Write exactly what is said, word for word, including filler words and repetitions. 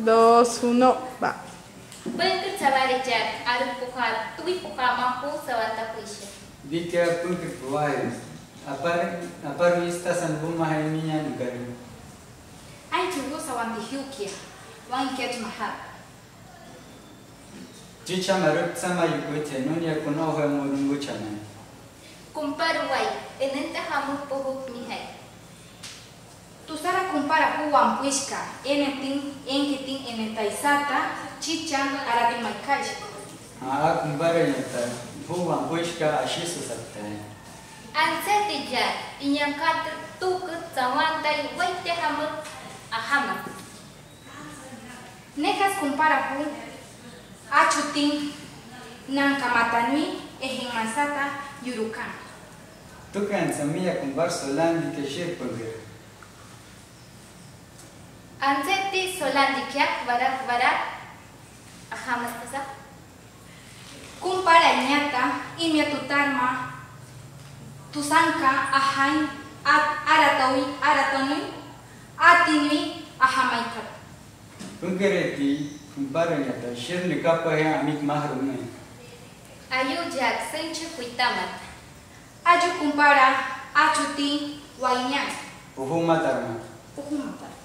dos, uno, va. Pengker sabari jak, aru puka, tui puka mampu sawanta puisha. Vika pengker puai. Apar apar vista sanbum mahai minya nugari. Ai tugu sawanti hyukia, wan ket mahal. Jicha marut sama yukote nunya kuno ho murungu chana. Kumparuai, enente hamu pohuk mihai. Tu sara compara kuwan puishka, enetin, enketin, enetaisata, chicha, arati maikaj. Ah, kumbara nyata. Huwa puishka ashisu sakta. Anseti jak, inyang kat tukut sawantai waite hamu ahama. Nekas compara ku, achutin, nan kamatanui, ehin masata, yurukan. Tukan samia kumbar solan dikeshir pengger. Anseti solandikiak barak barak ahamas kasa. Kumpara nyata, imya tutarma, tusanka, ahain, at aratawi, aratonui, atinui, ahamaikat. Penggereti kumbara nyata shir nikapa ya amik mahrum ne. Ayu jak senchu kuitamat. Aju kumpara, achuti, wainya, Uhuma tarma. uhumata.